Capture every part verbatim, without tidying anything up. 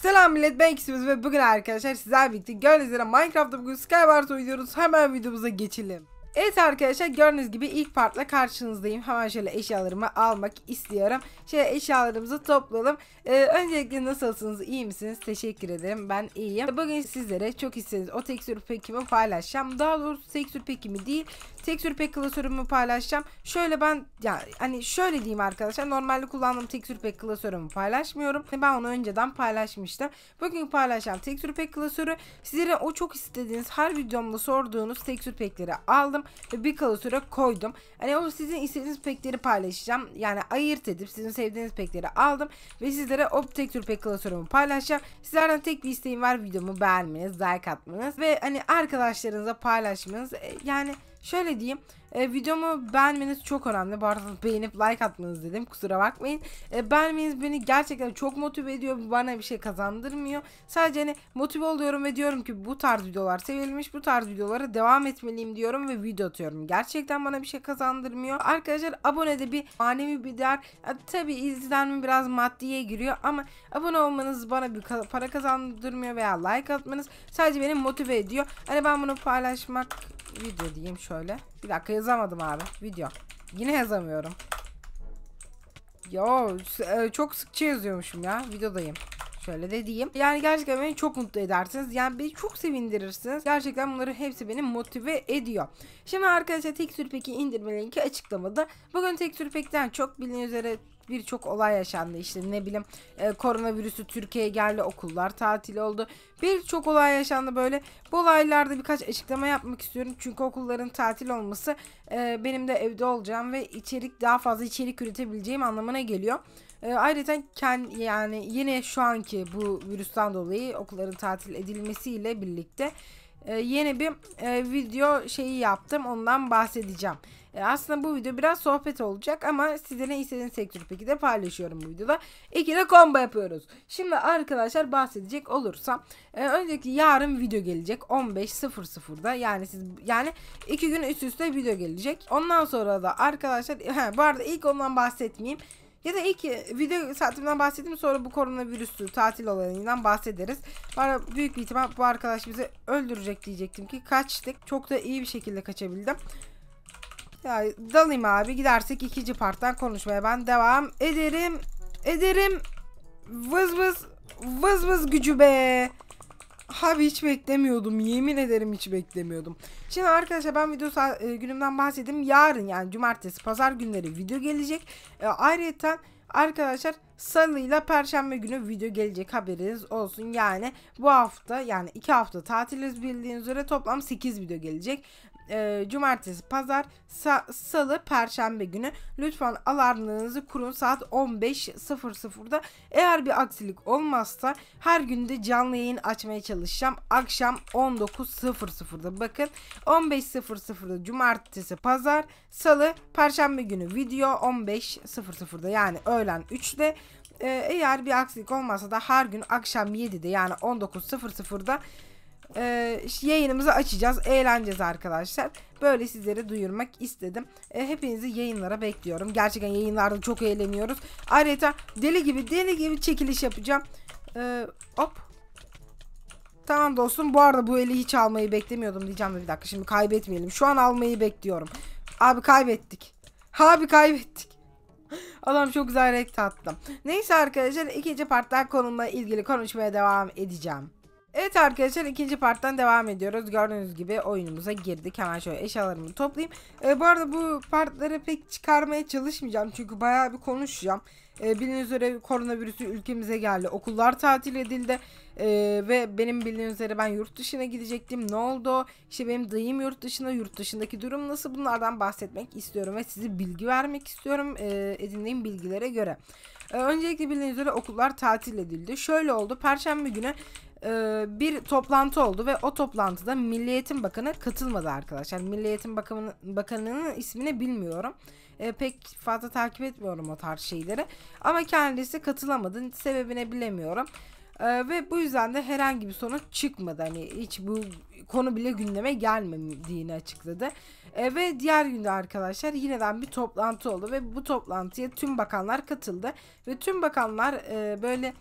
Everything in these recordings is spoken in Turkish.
Selam millet, ben Ximiz ve bugün arkadaşlar sizlerle birlikte gördüğünüz üzere Minecraft'ta bugün Skywars oynuyoruz. Hemen videomuza geçelim. Evet arkadaşlar, gördüğünüz gibi ilk partla karşınızdayım. Hemen şöyle eşyalarımı almak istiyorum. Şöyle eşyalarımızı toplayalım. Ee, öncelikle nasılsınız, iyi misiniz? Teşekkür ederim, ben iyiyim. Bugün sizlere çok istediğiniz o tekstür pekimi paylaşacağım. Daha doğrusu tekstür pekimi değil, tekstür pek klasörümü paylaşacağım. Şöyle ben yani hani şöyle diyeyim arkadaşlar, normalde kullandığım tekstür pek klasörümü paylaşmıyorum. Ben onu önceden paylaşmıştım. Bugün paylaşacağım tekstür pek klasörü sizlere o çok istediğiniz her videomda sorduğunuz tekstür pekleri aldım ve bir klasöre koydum. Hani o sizin istediğiniz pekleri paylaşacağım. Yani ayırt edip sizin sevdiğiniz pekleri aldım ve sizlere o tekstür pek klasörümü paylaşacağım. Sizlerden tek bir isteğim var: videomu beğenmeniz, like atmanız ve hani arkadaşlarınıza paylaşmanız. Yani şöyle diyeyim, e, videomu beğenmeniz çok önemli. Bu arada beğenip like atmanız dedim, kusura bakmayın. E, beğenmeniz beni gerçekten çok motive ediyor, bana bir şey kazandırmıyor. Sadece hani motive oluyorum ve diyorum ki bu tarz videolar sevilmiş, bu tarz videolara devam etmeliyim diyorum ve video atıyorum. Gerçekten bana bir şey kazandırmıyor. Arkadaşlar, abonede bir manevi bir değer. E, tabi izlenme biraz maddiye giriyor ama abone olmanız bana bir ka para kazandırmıyor veya like atmanız sadece beni motive ediyor. Hani ben bunu paylaşmak, video diyeyim şöyle. Bir dakika, yazamadım abi. Video. Yine yazamıyorum. Yo, çok sıkça yazıyormuşum ya. Videodayım. Şöyle de diyeyim. Yani gerçekten beni çok mutlu edersiniz. Yani beni çok sevindirirsiniz. Gerçekten bunların hepsi beni motive ediyor. Şimdi arkadaşlar, tekstür peki indirme linki açıklamada. Bugün tekstür pekten çok bildiğiniz üzere birçok olay yaşandı. İşte ne bileyim, e, koronavirüsü Türkiye'ye geldi, okullar tatil oldu. Birçok olay yaşandı böyle. Bu olaylarda birkaç açıklama yapmak istiyorum. Çünkü okulların tatil olması e, benim de evde olacağım ve içerik daha fazla içerik üretebileceğim anlamına geliyor. E, ayrıca kendi, yani yine şu anki bu virüsten dolayı okulların tatil edilmesiyle birlikte e, yeni bir e, video şeyi yaptım. Ondan bahsedeceğim. E, aslında bu video biraz sohbet olacak ama size ne istediğiniz sektörü peki de paylaşıyorum bu videoda. İkili combo yapıyoruz. Şimdi arkadaşlar, bahsedecek olursam e, önceki yarın video gelecek on beş sıfır sıfırda, yani siz yani iki gün üst üste video gelecek. Ondan sonra da arkadaşlar, he, bu arada ilk ondan bahsetmeyeyim. Ya da ilk video saatimden bahsedeyim, sonra bu koronavirüsü tatil olayından bahsederiz. Bana büyük bir ihtimal bu arkadaş bizi öldürecek diyecektim ki kaçtık. Çok da iyi bir şekilde kaçabildim. Ya dalayım abi, gidersek ikinci parttan konuşmaya ben devam ederim. Ederim. Vız vız. Vız vız gücü be. Abi hiç beklemiyordum. Yemin ederim hiç beklemiyordum. Şimdi arkadaşlar, ben video e, günümden bahsedeyim. Yarın, yani cumartesi pazar günleri video gelecek. E, ayrıca arkadaşlar, salı ile perşembe günü video gelecek, haberiniz olsun. Yani bu hafta, yani iki hafta tatiliz bildiğiniz üzere, toplam sekiz video gelecek. E, cumartesi, pazar, sa salı, perşembe günü. Lütfen alarmlarınızı kurun saat on beş sıfır sıfırda. Eğer bir aksilik olmazsa her günde canlı yayın açmaya çalışacağım. Akşam on dokuz sıfır sıfırda. Bakın, on beş sıfır sıfırda cumartesi, pazar, salı, perşembe günü video on beş sıfır sıfırda, yani öğlen üçte. Ee, eğer bir aksilik olmazsa da her gün akşam yedide, yani on dokuz sıfır sıfırda Ee, yayınımızı açacağız, eğleneceğiz arkadaşlar. Böyle sizlere duyurmak istedim. Ee, hepinizi yayınlara bekliyorum. Gerçekten yayınlarda çok eğleniyoruz. Ayrıca deli gibi deli gibi çekiliş yapacağım. Ee, hop. Tamam dostum, bu arada bu eli hiç almayı beklemiyordum diyeceğim de bir dakika, şimdi kaybetmeyelim. Şu an almayı bekliyorum. Abi kaybettik. Abi kaybettik. Adam çok güzel renk tattım. Neyse arkadaşlar, ikinci partlar konumla ilgili konuşmaya devam edeceğim. Evet arkadaşlar, ikinci parttan devam ediyoruz. Gördüğünüz gibi oyunumuza girdik. Hemen şöyle eşyalarımı toplayayım. Ee, bu arada bu partları pek çıkarmaya çalışmayacağım. Çünkü bayağı bir konuşacağım. Ee, bildiğiniz üzere koronavirüsü ülkemize geldi. Okullar tatil edildi. Ee, ve benim bildiğiniz üzere ben yurt dışına gidecektim. Ne oldu? İşte benim dayım yurt dışında. Yurt dışındaki durum nasıl? Bunlardan bahsetmek istiyorum. Ve size bilgi vermek istiyorum. Ee, edindiğim bilgilere göre. Ee, öncelikle bildiğiniz üzere okullar tatil edildi. Şöyle oldu. Perşembe günü bir toplantı oldu ve o toplantıda Milli Eğitim Bakanı katılmadı arkadaşlar. Milli Eğitim Bakanı, Bakanı'nın ismini bilmiyorum. E, pek fazla takip etmiyorum o tarz şeyleri. Ama kendisi katılamadı. Sebebini bilemiyorum. E, ve bu yüzden de herhangi bir sonuç çıkmadı. Hani hiç bu konu bile gündeme gelmediğini açıkladı. E, ve diğer günde arkadaşlar yineden bir toplantı oldu ve bu toplantıya tüm bakanlar katıldı. Ve tüm bakanlar e, böyle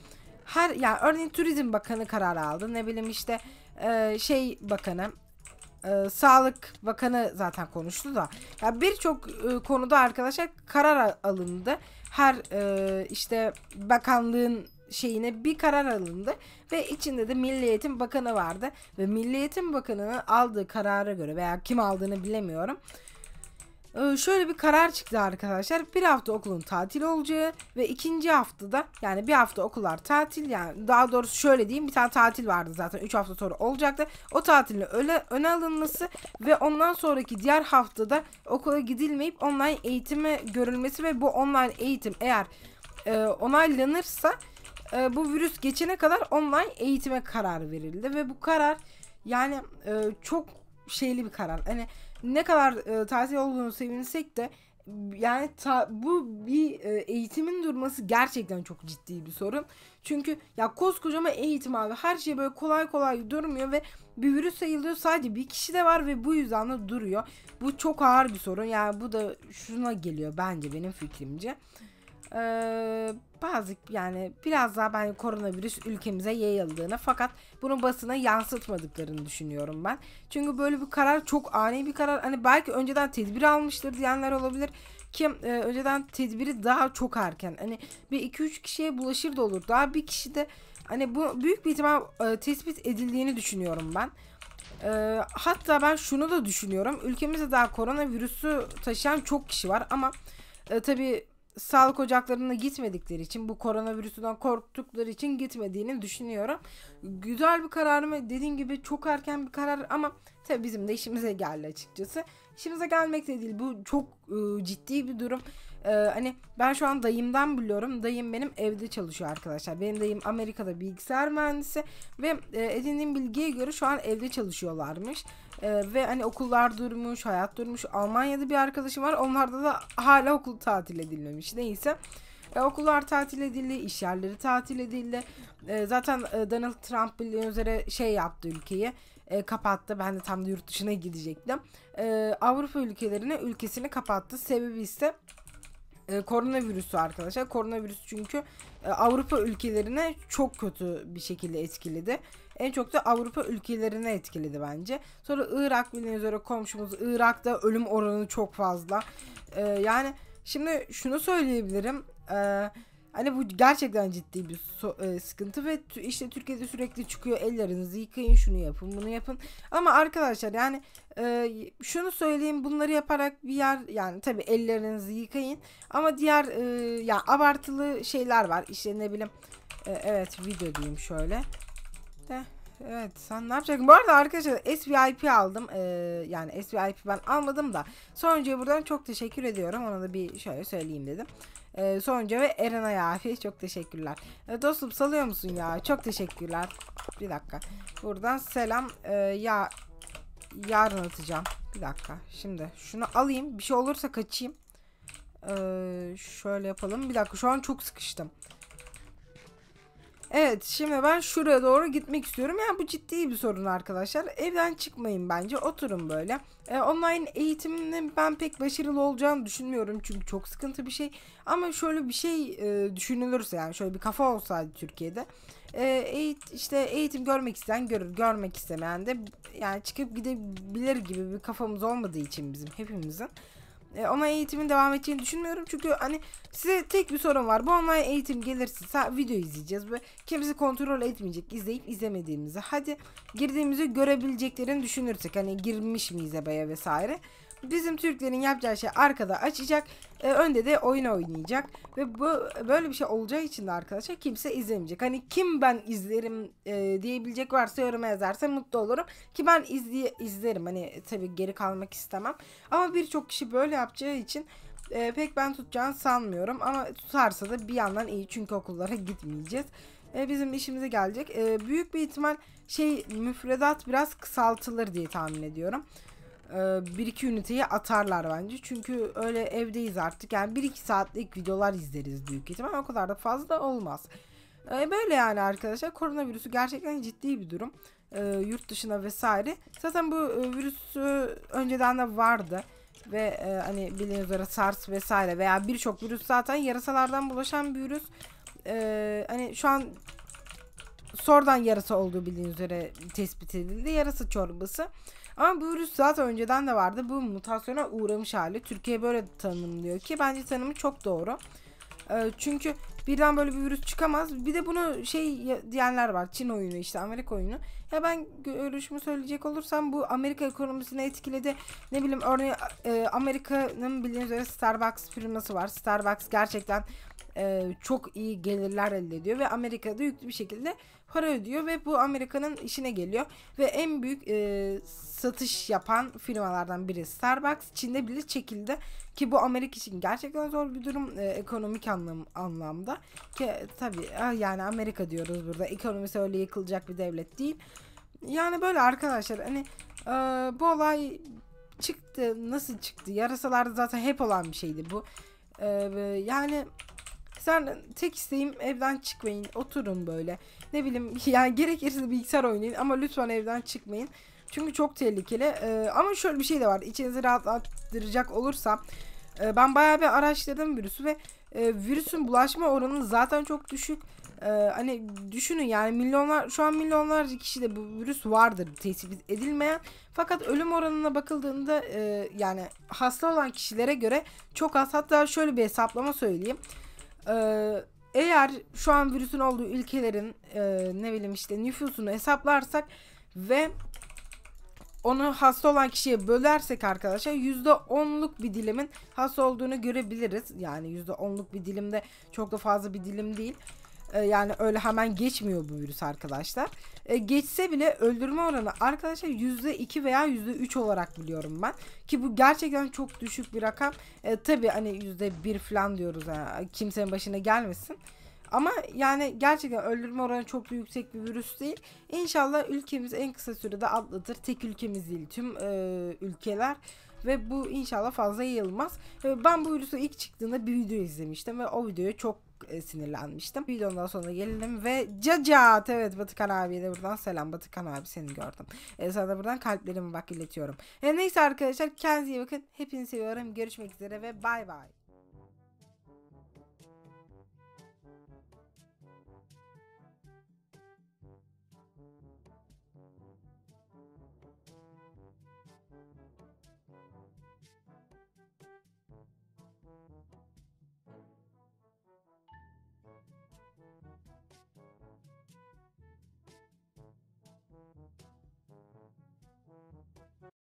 her yani örneğin Turizm Bakanı karar aldı. Ne bileyim işte e, şey bakanı, e, Sağlık Bakanı zaten konuştu da. Yani birçok e, konuda arkadaşlar karar alındı. Her e, işte bakanlığın şeyine bir karar alındı ve içinde de Milli Eğitim Bakanı vardı ve Milli Eğitim Bakanı'nın aldığı karara göre veya kim aldığını bilemiyorum. Ee, şöyle bir karar çıktı arkadaşlar. Bir hafta okulun tatil olacağı ve ikinci haftada, yani bir hafta okullar tatil, yani daha doğrusu şöyle diyeyim, bir tane tatil vardı zaten üç hafta sonra olacaktı. O tatilin öyle öne alınması ve ondan sonraki diğer haftada okula gidilmeyip online eğitime görülmesi ve bu online eğitim eğer e, onaylanırsa e, bu virüs geçene kadar online eğitime karar verildi ve bu karar yani e, çok şeyli bir karar. Hani ne kadar e, tatil olduğunu sevinsek de yani ta, bu bir e, eğitimin durması gerçekten çok ciddi bir sorun. Çünkü ya koskocaman eğitim abi, her şey böyle kolay kolay durmuyor ve bir virüs yayılıyor, sadece bir kişi de var ve bu yüzden de duruyor. Bu çok ağır bir sorun. Yani bu da şuna geliyor bence, benim fikrimce. Ee, bazı yani biraz daha ben koronavirüs ülkemize yayıldığını fakat bunu basına yansıtmadıklarını düşünüyorum ben. Çünkü böyle bir karar çok ani bir karar. Hani belki önceden tedbir almıştır diyenler olabilir ki e, önceden tedbiri daha çok erken. Hani bir iki üç kişiye bulaşır da olur. Daha bir kişi de hani bu büyük bir ihtimal e, tespit edildiğini düşünüyorum ben. E, hatta ben şunu da düşünüyorum. Ülkemizde daha koronavirüsü taşıyan çok kişi var ama e, tabii sağlık ocaklarına gitmedikleri için, bu koronavirüsünden korktukları için gitmediğini düşünüyorum. Güzel bir karar mı? Dediğim gibi çok erken bir karar ama tabii bizim de işimize geldi açıkçası. İşimize gelmek de değil, bu çok e, ciddi bir durum. E, hani ben şu an dayımdan biliyorum. Dayım benim evde çalışıyor arkadaşlar. Benim dayım Amerika'da bilgisayar mühendisi ve e, edindiğim bilgiye göre şu an evde çalışıyorlarmış. Ee, ve hani okullar durmuş, hayat durmuş. Almanya'da bir arkadaşım var. Onlarda da hala okul tatil edilmemiş. Neyse. E, okullar tatil edildi, iş yerleri tatil edildi. E, zaten e, Donald Trump bildiğiniz üzere şey yaptı, ülkeyi e, kapattı. Ben de tam da yurt dışına gidecektim. E, Avrupa ülkelerine ülkesini kapattı. Sebebi ise e, koronavirüsü arkadaşlar. Koronavirüs çünkü e, Avrupa ülkelerine çok kötü bir şekilde etkiledi. En çok da Avrupa ülkelerine etkiledi bence. Sonra Irak, bildiğiniz üzere komşumuz. Irak'ta ölüm oranı çok fazla. E, yani şimdi şunu söyleyebilirim. E, hani bu gerçekten ciddi bir so- e, sıkıntı ve t- işte Türkiye'de sürekli çıkıyor, ellerinizi yıkayın, şunu yapın, bunu yapın. Ama arkadaşlar yani e, şunu söyleyeyim, bunları yaparak bir yer, yani tabii ellerinizi yıkayın ama diğer e, ya abartılı şeyler var. İşte ne bileyim e, evet, video diyeyim şöyle. De, evet, sen ne yapacaksın? Bu arada arkadaşlar S V I P aldım. Ee, yani S V I P ben almadım da Sonuncu'ya buradan çok teşekkür ediyorum. Ona da bir şöyle söyleyeyim dedim. Ee, Sonuncu ve Erenay abi çok teşekkürler. Ee, dostum salıyor musun ya? Çok teşekkürler. Bir dakika. Buradan selam. Ee, ya yarın atacağım. Bir dakika. Şimdi şunu alayım. Bir şey olursa kaçayım. Ee, şöyle yapalım. Bir dakika, şu an çok sıkıştım. Evet, şimdi ben şuraya doğru gitmek istiyorum. Yani bu ciddi bir sorun arkadaşlar. Evden çıkmayın bence. Oturun böyle. Ee, online eğitimin ben pek başarılı olacağını düşünmüyorum. Çünkü çok sıkıntı bir şey. Ama şöyle bir şey e, düşünülürse, yani şöyle bir kafa olsaydı Türkiye'de. E, eğit, işte eğitim görmek isteyen görür. Görmek istemeyen de yani çıkıp gidebilir gibi bir kafamız olmadığı için bizim hepimizin. E, online eğitimin devam edeceğini düşünmüyorum. Çünkü hani size tek bir sorun var. Bu online eğitim gelirse video izleyeceğiz ve kimse kontrol etmeyecek izleyip izlemediğimizi. Hadi girdiğimizi görebileceklerini düşünürsek, hani girmiş miyiz ebeye vesaire. Bizim Türklerin yapacağı şey arkada açacak, e, önde de oyun oynayacak ve bu böyle bir şey olacağı için de arkadaşlar kimse izlemeyecek. Hani kim ben izlerim e, diyebilecek varsa yoruma yazarsa mutlu olurum ki ben izleye, izlerim. Hani tabii geri kalmak istemem ama birçok kişi böyle yapacağı için e, pek ben tutacağını sanmıyorum ama tutarsa da bir yandan iyi, çünkü okullara gitmeyeceğiz. E, bizim işimize gelecek. E, büyük bir ihtimal şey müfredat biraz kısaltılır diye tahmin ediyorum. bir iki üniteyi atarlar bence. Çünkü öyle evdeyiz artık. Yani bir iki saatlik videolar izleriz büyük ihtimal. O kadar da fazla olmaz. Ee, böyle yani arkadaşlar. Koronavirüsü gerçekten ciddi bir durum. Ee, yurt dışına vesaire. Zaten bu e, virüs e, önceden de vardı. Ve e, hani bildiğiniz üzere SARS vesaire veya birçok virüs zaten yarasalardan bulaşan bir virüs. Ee, hani şu an sonradan yarasa olduğu bildiğiniz üzere tespit edildi. Yarasa çorbası. Ama bu virüs zaten önceden de vardı. Bu mutasyona uğramış hali. Türkiye böyle tanımlıyor ki bence tanımı çok doğru. Ee, çünkü birden böyle bir virüs çıkamaz. Bir de bunu şey diyenler var. Çin oyunu, işte Amerika oyunu. Ya ben görüşümü söyleyecek olursam bu Amerika ekonomisini etkiledi. Ne bileyim, örneğin e, Amerika'nın bildiğiniz üzere Starbucks firması var. Starbucks gerçekten e, çok iyi gelirler elde ediyor ve Amerika'da yüklü bir şekilde para ödüyor ve bu Amerika'nın işine geliyor ve en büyük e, satış yapan firmalardan biri Starbucks. Çin'de bile çekildi ki bu Amerika için gerçekten zor bir durum e, ekonomik anlam anlamda ki tabii yani Amerika diyoruz burada, ekonomisi öyle yıkılacak bir devlet değil. Yani böyle arkadaşlar, hani e, bu olay çıktı, nasıl çıktı? Yarasalarda zaten hep olan bir şeydi bu. E, yani sen, tek isteğim evden çıkmayın, oturun böyle. Ne bileyim yani, gerekirse bilgisayar oynayın ama lütfen evden çıkmayın. Çünkü çok tehlikeli. Ee, ama şöyle bir şey de var. İçinizi rahatlattıracak olursam, e, ben bayağı bir araştırdım virüsü ve e, virüsün bulaşma oranı zaten çok düşük. Ee, hani düşünün yani, milyonlar, şu an milyonlarca kişide bu virüs vardır tespit edilmeyen. Fakat ölüm oranına bakıldığında e, yani hasta olan kişilere göre çok az. Hatta şöyle bir hesaplama söyleyeyim. Ee, eğer şu an virüsün olduğu ülkelerin e, ne bileyim işte nüfusunu hesaplarsak ve onu hasta olan kişiye bölersek arkadaşlar, yüzde onluk bir dilimin hasta olduğunu görebiliriz. Yani yüzde onluk bir dilimde çok da fazla bir dilim değil. Ee, yani öyle hemen geçmiyor bu virüs arkadaşlar. Ee, geçse bile öldürme oranı arkadaşlar yüzde iki veya yüzde üç olarak biliyorum ben. Ki bu gerçekten çok düşük bir rakam. Ee, tabii hani yüzde bir falan diyoruz, yani kimsenin başına gelmesin. Ama yani gerçekten öldürme oranı çok da yüksek bir virüs değil. İnşallah ülkemiz en kısa sürede atlatır. Tek ülkemiz değil, tüm e, ülkeler. Ve bu inşallah fazla yayılmaz. E, ben bu virüsü ilk çıktığında bir video izlemiştim ve o videoya çok e, sinirlenmiştim. Videonun daha sonuna gelelim ve Cacat, evet, Batıkan abiye de buradan selam. Batıkan abi, seni gördüm. E, sana da buradan kalplerimi bak iletiyorum. E, neyse arkadaşlar, kendinize iyi bakın. Hepinizi seviyorum. Görüşmek üzere ve bay bay.